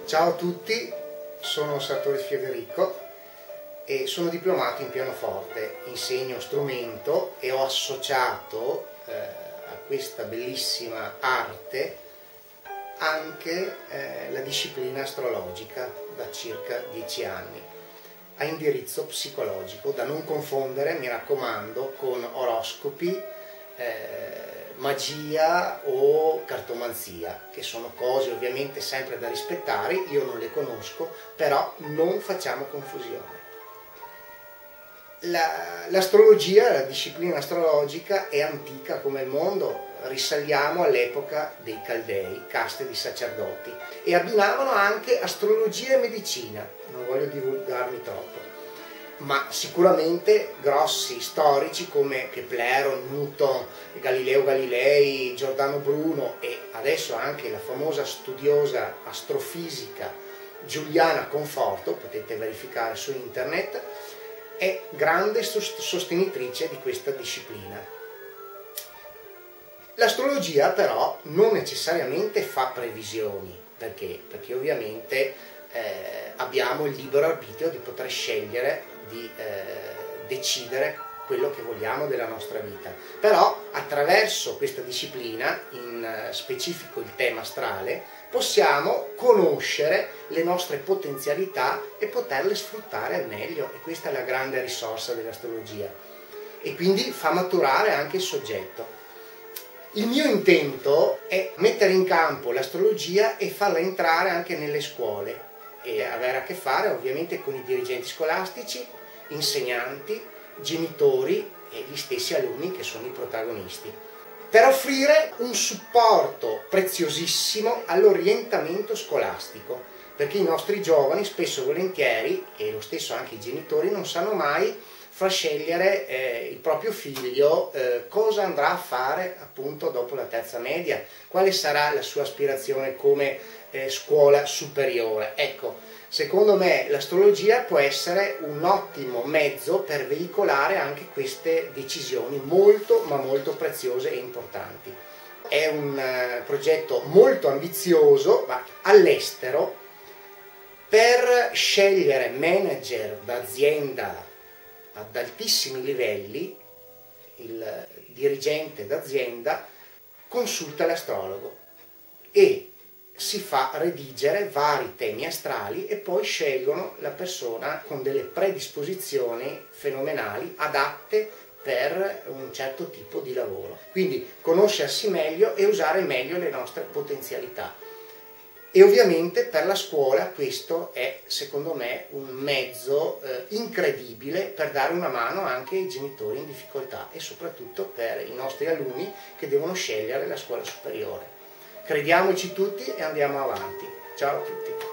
Ciao a tutti, sono Sartori Federico e sono diplomato in pianoforte, insegno strumento e ho associato a questa bellissima arte anche la disciplina astrologica da circa 10 anni, a indirizzo psicologico, da non confondere, mi raccomando, con oroscopi, magia o cartomanzia, che sono cose ovviamente sempre da rispettare. Io non le conosco, però non facciamo confusione. L'astrologia, la disciplina astrologica è antica come il mondo, risaliamo all'epoca dei Caldei, caste di sacerdoti, e abbinavano anche astrologia e medicina. Non voglio divulgarmi troppo, ma sicuramente grossi storici come Keplero, Newton, Galileo Galilei, Giordano Bruno e adesso anche la famosa studiosa astrofisica Giuliana Conforto, potete verificare su internet, è grande sostenitrice di questa disciplina. L'astrologia però non necessariamente fa previsioni, perché ovviamente abbiamo il libero arbitrio di poter scegliere di decidere quello che vogliamo della nostra vita. Però attraverso questa disciplina, in specifico il tema astrale, possiamo conoscere le nostre potenzialità e poterle sfruttare al meglio, e questa è la grande risorsa dell'astrologia, e quindi fa maturare anche il soggetto. Il mio intento è mettere in campo l'astrologia e farla entrare anche nelle scuole e avere a che fare ovviamente con i dirigenti scolastici, insegnanti, genitori e gli stessi alunni che sono i protagonisti, per offrire un supporto preziosissimo all'orientamento scolastico, perché i nostri giovani spesso e volentieri, e lo stesso anche i genitori, non sanno mai far scegliere il proprio figlio cosa andrà a fare appunto dopo la terza media, quale sarà la sua aspirazione come scuola superiore. Ecco, secondo me l'astrologia può essere un ottimo mezzo per veicolare anche queste decisioni molto ma molto preziose e importanti. È un progetto molto ambizioso, ma all'estero, per scegliere manager d'azienda ad altissimi livelli, il dirigente d'azienda consulta l'astrologo e si fa redigere vari temi astrali e poi scelgono la persona con delle predisposizioni fenomenali adatte per un certo tipo di lavoro. Quindi conoscersi meglio e usare meglio le nostre potenzialità. E ovviamente per la scuola questo è, secondo me, un mezzo incredibile per dare una mano anche ai genitori in difficoltà e soprattutto per i nostri alunni che devono scegliere la scuola superiore. Crediamoci tutti e andiamo avanti. Ciao a tutti.